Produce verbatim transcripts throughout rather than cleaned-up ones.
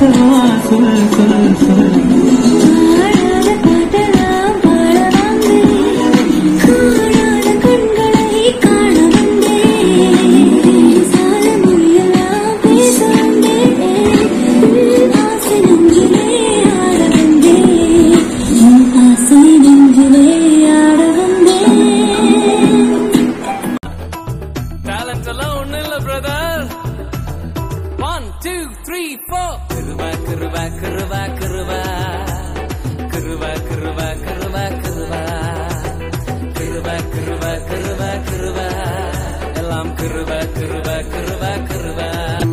பேசவா சொல் சொல் சொல் One, two, three, four. Kuruva, kuruva, kuruva, kuruva. Kuruva, kuruva, kuruva, kuruva. Kuruva, kuruva, kuruva, kuruva. Ellam kuruva, kuruva, kuruva, kuruva.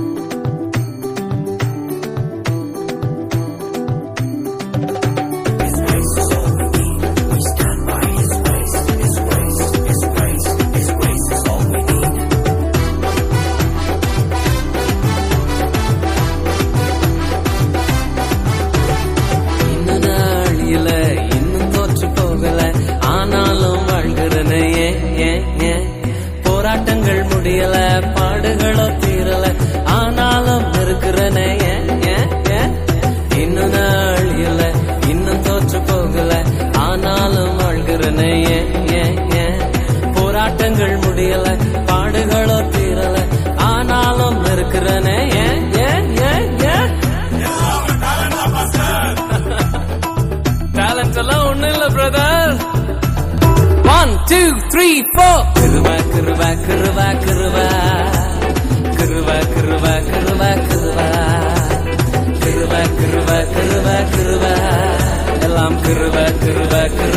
போராட்டங்கள் முடியல பாடுகளோ தீரல ஆனாலும் இருக்கிறனே இன்னும் நாள் இல்ல இன்னும் தோற்று போகல ஆனாலும் வாழ்கிறனே போராட்டங்கள் முடியல பாடுகளோ தீரல ஆனாலும் இருக்கிறனே டேலண்ட் எல்லாம் ஒண்ணு இல்ல brother. One, two, three, four. Kuruva, kuruva, kuruva, kuruva. Kuruva, kuruva, kuruva, kuruva. Kuruva, kuruva, kuruva, kuruva. Ellam kuruva, kuruva, kuruva.